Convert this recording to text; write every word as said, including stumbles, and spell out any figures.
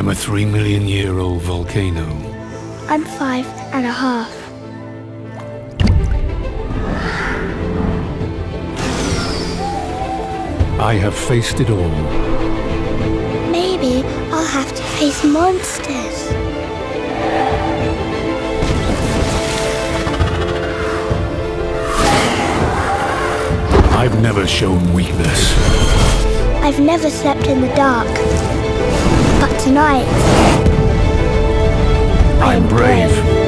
I'm a three million year old volcano. I'm five and a half. I have faced it all. Maybe I'll have to face monsters. I've never shown weakness. I've never slept in the dark. But tonight, I'm brave.